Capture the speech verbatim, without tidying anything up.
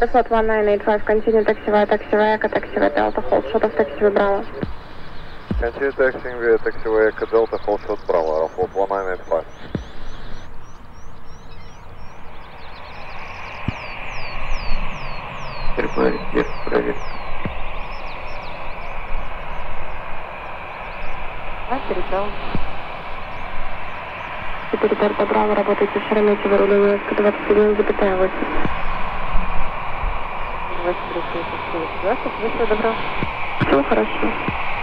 Aeroflot one nine eight five, continue taxiway, taxiway, Echo, taxiway, Delta, hold short of taxiway, Bravo. Continue taxiing via taxiway, Echo, Delta, hold short, Bravo, Aeroflot one nine eight five. Вверх, вверх, проверь. А, передал. четыре Дельта Браво, работайте в Шереметьево, рулевое сто двадцать один, запятая восемь. двадцать три, двадцать, двадцать, добро. Все хорошо.